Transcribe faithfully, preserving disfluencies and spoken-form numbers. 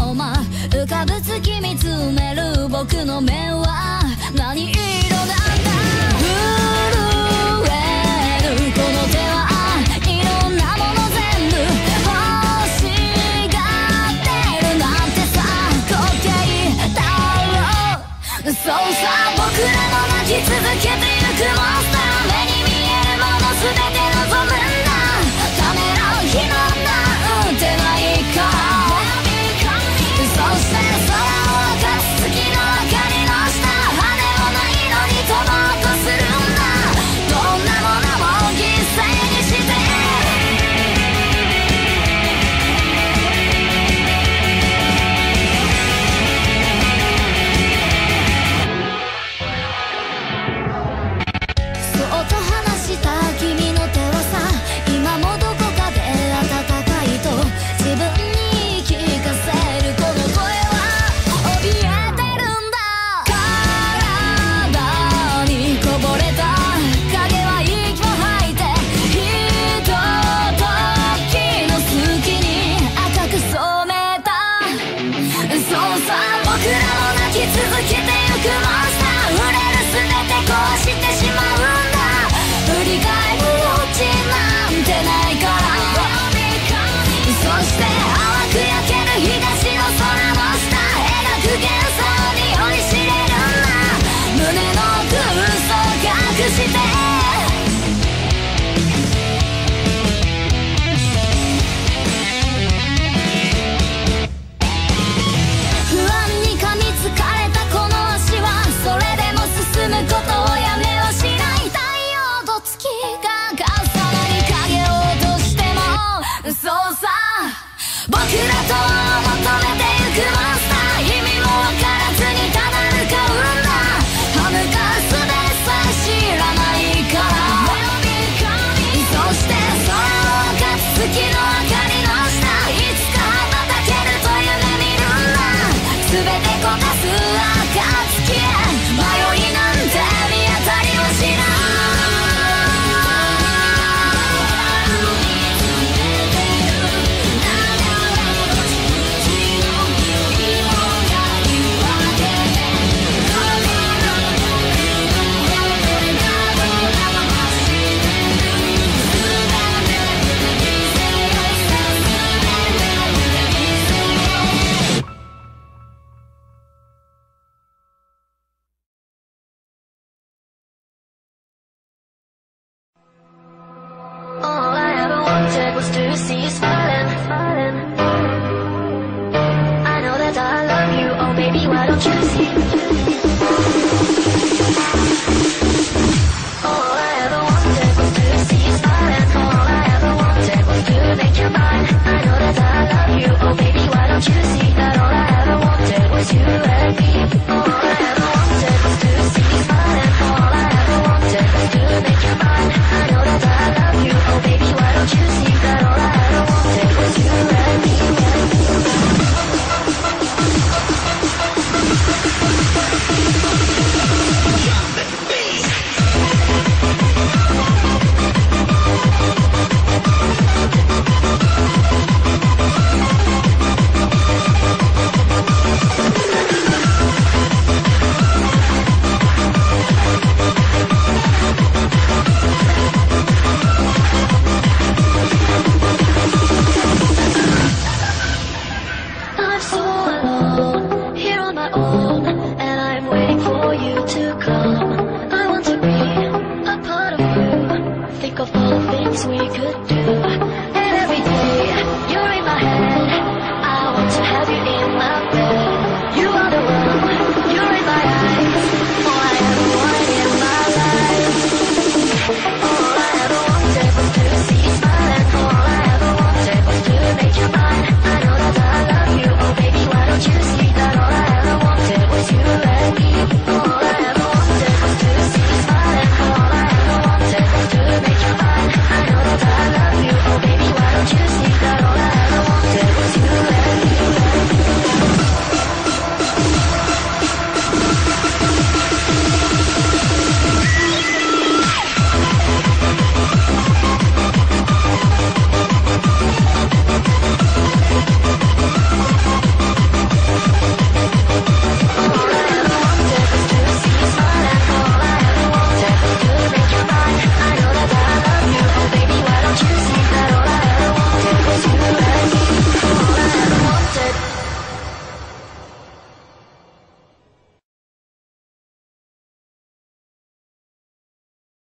まま浮かぶ月見つめる僕の目は何色なんだ。震えるこの手はいろんなもの全部欲しがってるなんてさ、滑稽だろう。そうさ、僕らの泣き続けてゆくモンスター、目に見えるもの全て望むんだ。ためらう暇なんてないから。そして空を明かす月の明かりの下、羽もないのに飛ぼうとするんだ。どんなものも犠牲にしてそっと離した君の手はさ、今もどこかで温かいと自分に聞かせる。この声は怯えてるんだ。体にこぼれた影は息を吐いて、ひとときの隙に赤く染めた。そうさ、僕らも泣き続けてゆくモンスター、触れるすべて壊してしまうんだ。振り返る余地なんてないから。そして淡く焼ける東の空の下、描く幻想に酔いしれるんだ。胸の奥嘘を隠して不安に噛みつかれたこの足は、それでも進むことをやめはしない。太陽と月が重なり影を落としても、そうさ、僕らとは求めてゆくモンスター、意味もわからずにただ向かうんだ。歯向かう術さえ知らないから。そして空を明かす月の明かりの下、いつか羽ばたけると夢見るんだ。全てこたす暁へ迷いなんて見当たりはしない。All I ever wanted was to see you smiling. I know that I love you, oh baby, why don't you see? All I ever wanted was to see you smiling. All I ever wanted was to make you mine. I know that I love you, oh baby, why don't you see that all I ever wanted was you and me. All I ever wanted was to see you smiling. All I ever wanted was to make you mine. I know that I love you, oh baby, why don't you see that all I ever wanted was you and me. I'm so alone, here on my own.